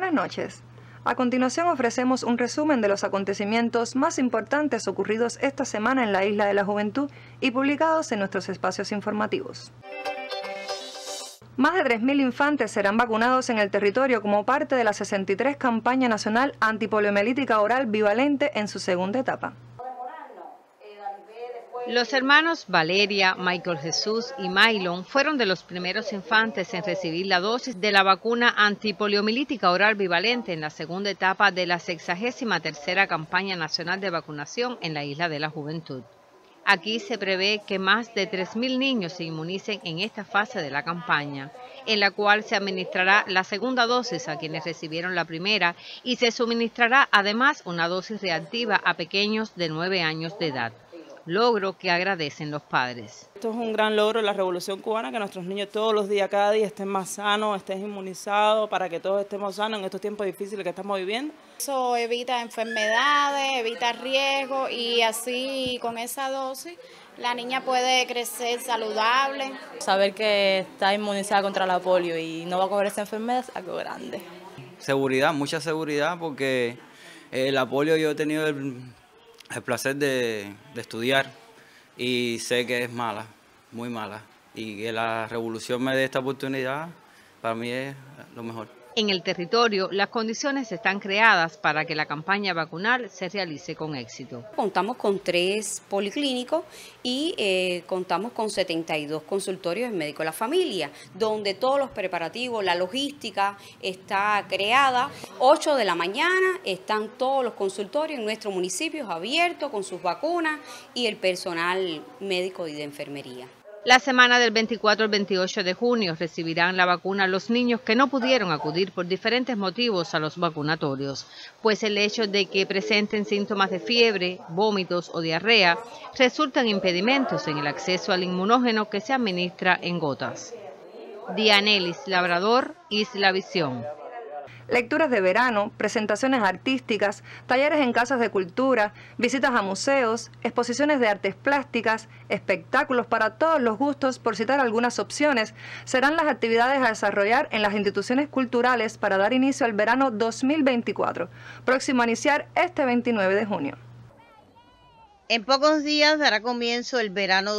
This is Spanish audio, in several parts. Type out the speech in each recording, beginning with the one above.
Buenas noches. A continuación ofrecemos un resumen de los acontecimientos más importantes ocurridos esta semana en la Isla de la Juventud y publicados en nuestros espacios informativos. Más de 3.000 infantes serán vacunados en el territorio como parte de la 63 campaña nacional antipoliomielítica oral bivalente en su segunda etapa. Los hermanos Valeria, Michael Jesús y Mylon fueron de los primeros infantes en recibir la dosis de la vacuna antipoliomielítica oral bivalente en la segunda etapa de la 63ª campaña nacional de vacunación en la Isla de la Juventud. Aquí se prevé que más de 3.000 niños se inmunicen en esta fase de la campaña, en la cual se administrará la segunda dosis a quienes recibieron la primera y se suministrará además una dosis reactiva a pequeños de 9 años de edad. Logro que agradecen los padres. Esto es un gran logro de la Revolución Cubana, que nuestros niños todos los días, cada día estén más sanos, estén inmunizados, para que todos estemos sanos en estos tiempos difíciles que estamos viviendo. Eso evita enfermedades, evita riesgos y así con esa dosis la niña puede crecer saludable. Saber que está inmunizada contra la polio y no va a coger esa enfermedad es algo grande. Seguridad, mucha seguridad, porque la polio yo he tenido el placer de estudiar y sé que es mala, muy mala, y que la revolución me dé esta oportunidad, para mí es lo mejor. En el territorio, las condiciones están creadas para que la campaña vacunal se realice con éxito. Contamos con 3 policlínicos y contamos con 72 consultorios de médico de la familia, donde todos los preparativos, la logística está creada. 8 de la mañana están todos los consultorios en nuestros municipios abiertos con sus vacunas y el personal médico y de enfermería. La semana del 24 al 28 de junio recibirán la vacuna los niños que no pudieron acudir por diferentes motivos a los vacunatorios, pues el hecho de que presenten síntomas de fiebre, vómitos o diarrea resultan impedimentos en el acceso al inmunógeno que se administra en gotas. Dianelis Labrador, Isla Visión. Lecturas de verano, presentaciones artísticas, talleres en casas de cultura, visitas a museos, exposiciones de artes plásticas, espectáculos para todos los gustos, por citar algunas opciones, serán las actividades a desarrollar en las instituciones culturales para dar inicio al verano 2024, próximo a iniciar este 29 de junio. En pocos días dará comienzo el verano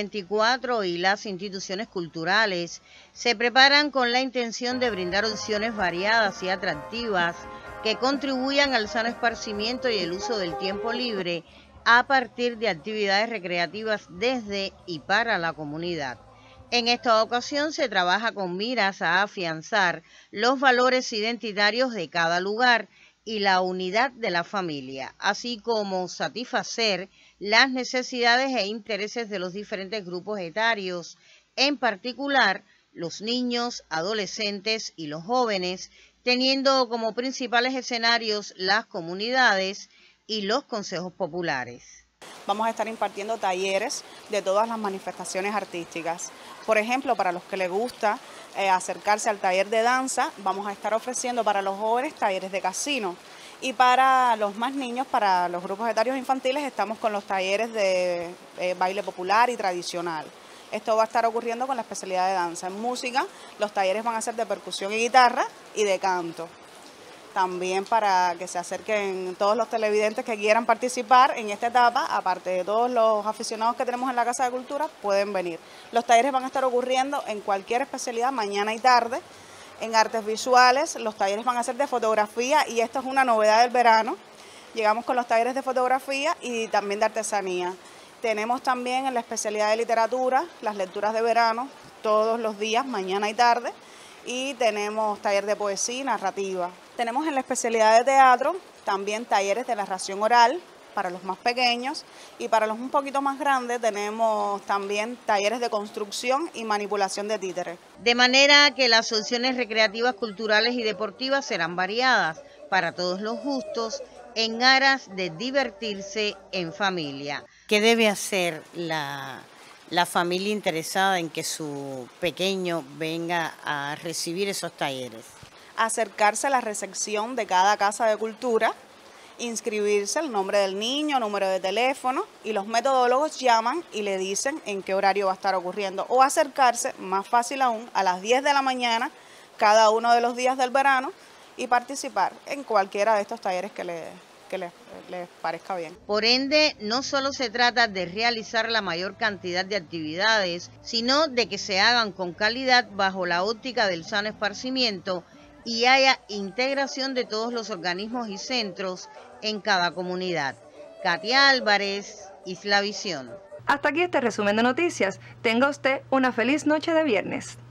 2024 y las instituciones culturales se preparan con la intención de brindar opciones variadas y atractivas que contribuyan al sano esparcimiento y el uso del tiempo libre a partir de actividades recreativas desde y para la comunidad. En esta ocasión se trabaja con miras a afianzar los valores identitarios de cada lugar y la unidad de la familia, así como satisfacer las necesidades e intereses de los diferentes grupos etarios, en particular los niños, adolescentes y los jóvenes, teniendo como principales escenarios las comunidades y los consejos populares. Vamos a estar impartiendo talleres de todas las manifestaciones artísticas. Por ejemplo, para los que les gusta acercarse al taller de danza, vamos a estar ofreciendo para los jóvenes talleres de casino. Y para los más niños, para los grupos etarios infantiles, estamos con los talleres de baile popular y tradicional. Esto va a estar ocurriendo con la especialidad de danza. En música, los talleres van a ser de percusión y guitarra y de canto. También para que se acerquen todos los televidentes que quieran participar en esta etapa, aparte de todos los aficionados que tenemos en la Casa de Cultura, pueden venir. Los talleres van a estar ocurriendo en cualquier especialidad, mañana y tarde. En artes visuales, los talleres van a ser de fotografía y esto es una novedad del verano. Llegamos con los talleres de fotografía y también de artesanía. Tenemos también en la especialidad de literatura, las lecturas de verano, todos los días, mañana y tarde. Y tenemos taller de poesía y narrativa. Tenemos en la especialidad de teatro también talleres de narración oral para los más pequeños y para los un poquito más grandes tenemos también talleres de construcción y manipulación de títeres. De manera que las opciones recreativas, culturales y deportivas serán variadas para todos los gustos en aras de divertirse en familia. ¿Qué debe hacer la familia interesada en que su pequeño venga a recibir esos talleres? Acercarse a la recepción de cada casa de cultura, inscribirse, el nombre del niño, número de teléfono, y los metodólogos llaman y le dicen en qué horario va a estar ocurriendo, o acercarse, más fácil aún, a las 10 de la mañana, cada uno de los días del verano, y participar en cualquiera de estos talleres que les parezca bien. Por ende, no solo se trata de realizar la mayor cantidad de actividades, sino de que se hagan con calidad bajo la óptica del sano esparcimiento y haya integración de todos los organismos y centros en cada comunidad. Katia Álvarez, Isla Visión. Hasta aquí este resumen de noticias. Tenga usted una feliz noche de viernes.